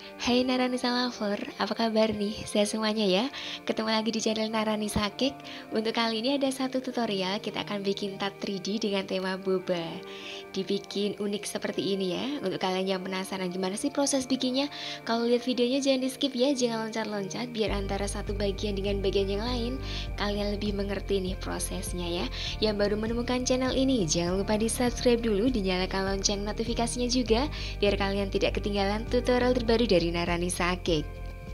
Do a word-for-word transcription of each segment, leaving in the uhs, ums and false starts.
Hai Naranisa Lover, apa kabar nih? Sehat semuanya ya? Ketemu lagi di channel Naranisa Cake. Untuk kali ini ada satu tutorial, kita akan bikin tat tiga D dengan tema boba. Dibikin unik seperti ini ya. Untuk kalian yang penasaran gimana sih proses bikinnya, kalau lihat videonya jangan di skip ya, jangan loncat-loncat, biar antara satu bagian dengan bagian yang lain kalian lebih mengerti nih prosesnya ya. Yang baru menemukan channel ini, jangan lupa di subscribe dulu, dinyalakan lonceng notifikasinya juga, biar kalian tidak ketinggalan tutorial terbaru dari Naranisa Cake.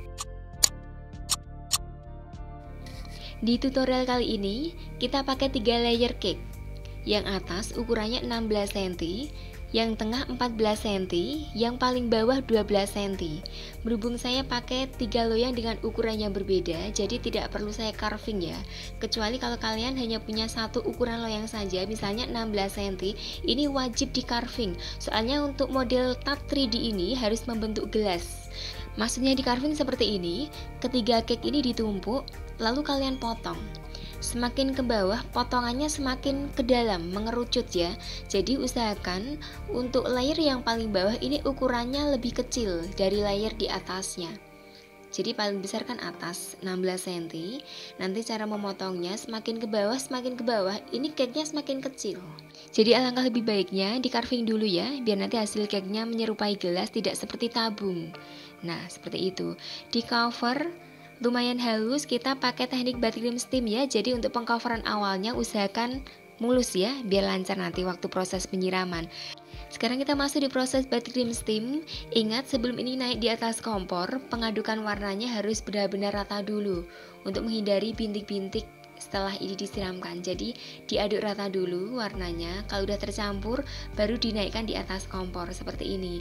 Di tutorial kali ini kita pakai tiga layer cake. Yang atas ukurannya enam belas sentimeter, yang tengah empat belas sentimeter, yang paling bawah dua belas sentimeter. Berhubung saya pakai tiga loyang dengan ukuran yang berbeda, jadi tidak perlu saya carving ya. Kecuali kalau kalian hanya punya satu ukuran loyang saja, misalnya enam belas sentimeter, ini wajib di carving. Soalnya untuk model tat tiga D ini harus membentuk gelas. Maksudnya di carving seperti ini, ketiga cake ini ditumpuk, lalu kalian potong. Semakin ke bawah, potongannya semakin ke dalam, mengerucut ya. Jadi usahakan untuk layer yang paling bawah ini ukurannya lebih kecil dari layer di atasnya. Jadi paling besar kan atas enam belas sentimeter. Nanti cara memotongnya semakin ke bawah, semakin ke bawah, ini cake-nya semakin kecil. Jadi alangkah lebih baiknya di carving dulu ya, biar nanti hasil cake-nya menyerupai gelas, tidak seperti tabung. Nah, seperti itu. Di cover lumayan halus, kita pakai teknik buttercream steam ya. Jadi untuk pengcoveran awalnya usahakan mulus ya, biar lancar nanti waktu proses penyiraman. Sekarang kita masuk di proses buttercream steam. Ingat sebelum ini naik di atas kompor, pengadukan warnanya harus benar-benar rata dulu untuk menghindari bintik-bintik setelah ini disiramkan. Jadi diaduk rata dulu warnanya. Kalau udah tercampur baru dinaikkan di atas kompor seperti ini.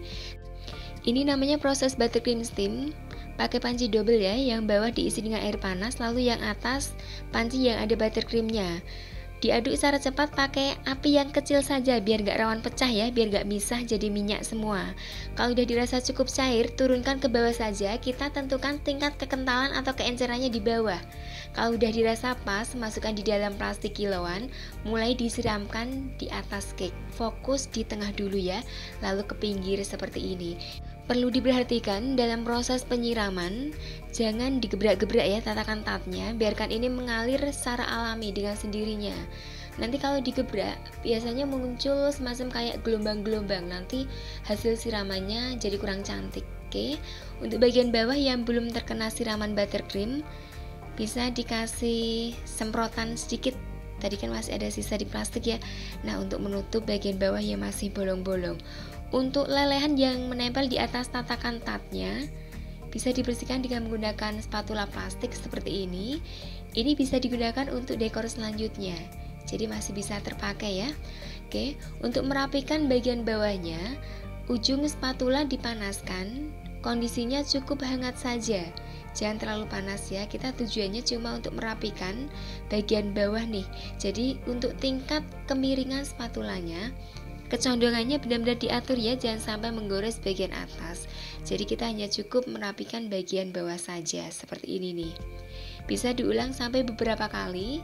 Ini namanya proses buttercream steam. Pakai panci double ya, yang bawah diisi dengan air panas, lalu yang atas panci yang ada buttercreamnya. Diaduk secara cepat pakai api yang kecil saja biar gak rawan pecah ya, biar gak misah jadi minyak semua. Kalau udah dirasa cukup cair, turunkan ke bawah saja. Kita tentukan tingkat kekentalan atau keencerannya di bawah. Kalau udah dirasa pas, masukkan di dalam plastik kiloan, mulai disiramkan di atas cake. Fokus di tengah dulu ya, lalu ke pinggir seperti ini. Perlu diperhatikan dalam proses penyiraman, jangan digebrak-gebrak ya tatakan tatnya, biarkan ini mengalir secara alami dengan sendirinya. Nanti kalau digebrak, biasanya muncul semacam kayak gelombang-gelombang, nanti hasil siramannya jadi kurang cantik. Oke, untuk bagian bawah yang belum terkena siraman buttercream, bisa dikasih semprotan sedikit. Tadi kan masih ada sisa di plastik ya. Nah, untuk menutup bagian bawah yang masih bolong-bolong. Untuk lelehan yang menempel di atas tatakan tatnya, bisa dibersihkan dengan menggunakan spatula plastik seperti ini. Ini bisa digunakan untuk dekor selanjutnya, jadi masih bisa terpakai ya. Oke, untuk merapikan bagian bawahnya, ujung spatula dipanaskan. Kondisinya cukup hangat saja, jangan terlalu panas ya. Kita tujuannya cuma untuk merapikan bagian bawah nih. Jadi untuk tingkat kemiringan spatulanya, kecondongannya benar-benar diatur ya, jangan sampai menggores bagian atas. Jadi kita hanya cukup merapikan bagian bawah saja seperti ini nih. Bisa diulang sampai beberapa kali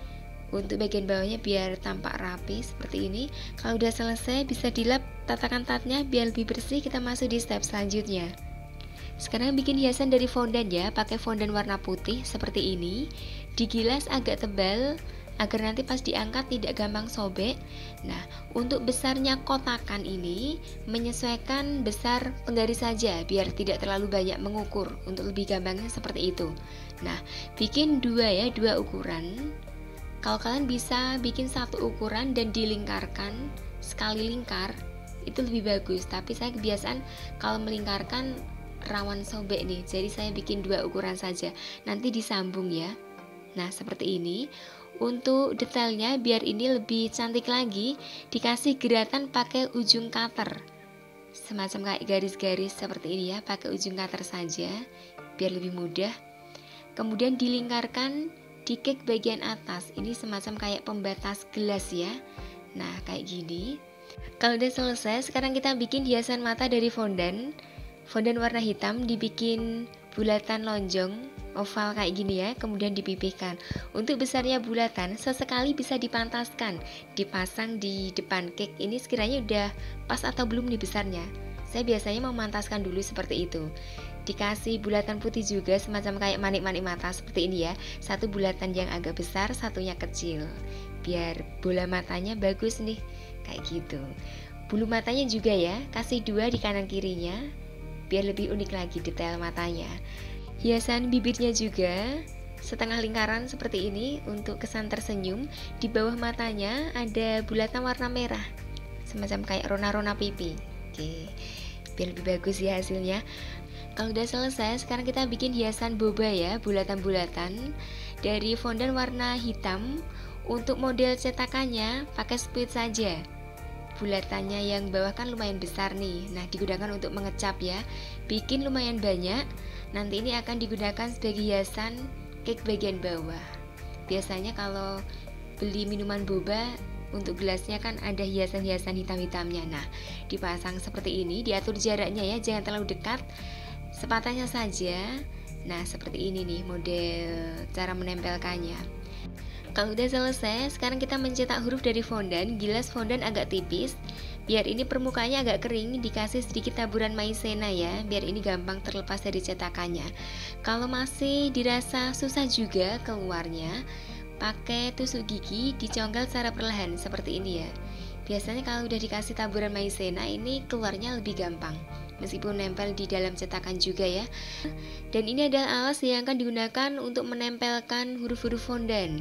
untuk bagian bawahnya biar tampak rapi seperti ini. Kalau udah selesai bisa dilap tatakan tatnya biar lebih bersih. Kita masuk di step selanjutnya. Sekarang bikin hiasan dari fondant ya, pakai fondant warna putih seperti ini. Digilas agak tebal agar nanti pas diangkat tidak gampang sobek. Nah, untuk besarnya kotakan ini menyesuaikan besar penggaris saja biar tidak terlalu banyak mengukur, untuk lebih gampangnya seperti itu. Nah, bikin dua ya, dua ukuran. Kalau kalian bisa bikin satu ukuran dan dilingkarkan sekali lingkar, itu lebih bagus. Tapi saya kebiasaan kalau melingkarkan rawan sobek nih, jadi saya bikin dua ukuran saja, nanti disambung ya. Nah, seperti ini. Untuk detailnya biar ini lebih cantik lagi, dikasih geratan pakai ujung cutter, semacam kayak garis-garis seperti ini ya, pakai ujung cutter saja biar lebih mudah. Kemudian dilingkarkan di cake bagian atas, ini semacam kayak pembatas gelas ya. Nah, kayak gini. Kalau udah selesai, sekarang kita bikin hiasan mata dari fondant. Fondant warna hitam dibikin bulatan lonjong oval kayak gini ya, kemudian dipipihkan. Untuk besarnya bulatan sesekali bisa dipantaskan, dipasang di depan cake. Ini sekiranya udah pas atau belum nih besarnya, Saya biasanya memantaskan dulu seperti itu. Dikasih bulatan putih juga semacam kayak manik-manik mata seperti ini ya. Satu bulatan yang agak besar, satunya kecil. Biar bola matanya bagus nih, kayak gitu. Bulu matanya juga ya, kasih dua di kanan kirinya, biar lebih unik lagi detail matanya. Hiasan bibirnya juga setengah lingkaran seperti ini untuk kesan tersenyum. Di bawah matanya ada bulatan warna merah, semacam kayak rona-rona pipi. Oke, biar lebih bagus ya hasilnya. Kalau udah selesai, sekarang kita bikin hiasan boba ya, bulatan-bulatan dari fondant warna hitam. Untuk model cetakannya pakai speed saja. Bulatannya yang bawah kan lumayan besar nih. Nah, digunakan untuk mengecap ya. Bikin lumayan banyak. Nanti ini akan digunakan sebagai hiasan cake bagian bawah. Biasanya kalau beli minuman boba, untuk gelasnya kan ada hiasan-hiasan hitam-hitamnya. Nah, dipasang seperti ini, diatur jaraknya ya, jangan terlalu dekat. Sepatahnya saja. Nah, seperti ini nih model cara menempelkannya. Kalau udah selesai, sekarang kita mencetak huruf dari fondant. Gilas fondant agak tipis, biar ini permukaannya agak kering, dikasih sedikit taburan maizena ya, biar ini gampang terlepas dari cetakannya. Kalau masih dirasa susah juga keluarnya, pakai tusuk gigi, dicongkel secara perlahan seperti ini ya. Biasanya kalau udah dikasih taburan maizena, ini keluarnya lebih gampang, meskipun nempel di dalam cetakan juga ya. Dan ini adalah alas yang akan digunakan untuk menempelkan huruf-huruf fondant.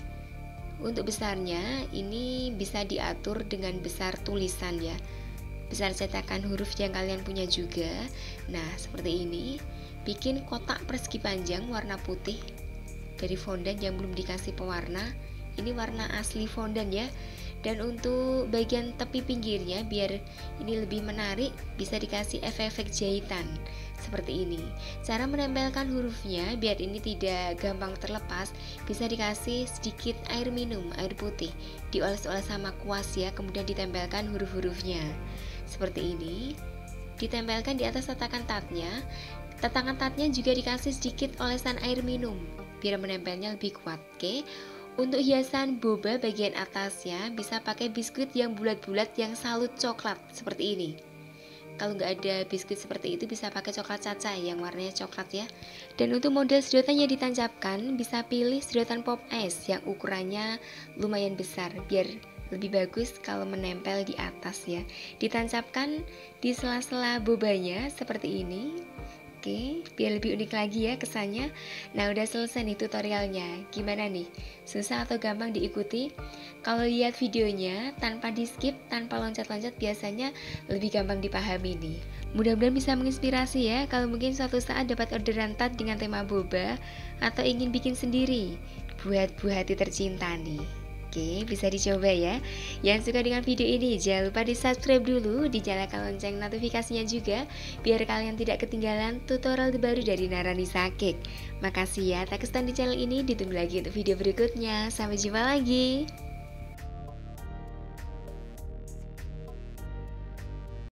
Untuk besarnya ini bisa diatur dengan besar tulisan ya, besar cetakan huruf yang kalian punya juga. Nah, seperti ini. Bikin kotak persegi panjang warna putih dari fondant yang belum dikasih pewarna. Ini warna asli fondant ya. Dan untuk bagian tepi pinggirnya, biar ini lebih menarik, bisa dikasih efek-efek jahitan seperti ini. Cara menempelkan hurufnya biar ini tidak gampang terlepas, bisa dikasih sedikit air minum, air putih, dioles-oles sama kuas ya, kemudian ditempelkan huruf-hurufnya seperti ini. Ditempelkan di atas tatakan tatnya. Tatakan tatnya juga dikasih sedikit olesan air minum biar menempelnya lebih kuat. Oke. Untuk hiasan boba bagian atasnya bisa pakai biskuit yang bulat-bulat yang salut coklat seperti ini. Kalau nggak ada biskuit seperti itu, bisa pakai coklat caca yang warnanya coklat ya. Dan untuk model sedotannya ditancapkan, bisa pilih sedotan pop ice yang ukurannya lumayan besar, biar lebih bagus kalau menempel di atas ya. Ditancapkan di sela-sela bobanya seperti ini. Oke, biar lebih unik lagi ya kesannya. Nah, udah selesai nih tutorialnya. Gimana nih? Susah atau gampang diikuti? Kalau lihat videonya tanpa di skip, tanpa loncat-loncat, biasanya lebih gampang dipahami nih. Mudah-mudahan bisa menginspirasi ya. Kalau mungkin suatu saat dapat orderan tat dengan tema boba, atau ingin bikin sendiri buat buah hati tercinta nih. Oke, bisa dicoba ya. Yang suka dengan video ini, jangan lupa di subscribe dulu, dinyalakan lonceng notifikasinya juga, biar kalian tidak ketinggalan tutorial terbaru dari Naranisa Cake. Makasih ya, tak kesan di channel ini, ditunggu lagi untuk video berikutnya. Sampai jumpa lagi.